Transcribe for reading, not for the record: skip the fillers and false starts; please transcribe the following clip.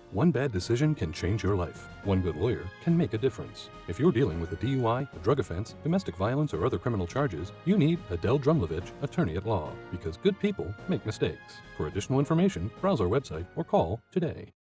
One bad decision can change your life. One good lawyer can make a difference. If you're dealing with a DUI, a drug offense, domestic violence, or other criminal charges, you need Adele Drumlovich, attorney at law, because good people make mistakes. For additional information, browse our website or call today.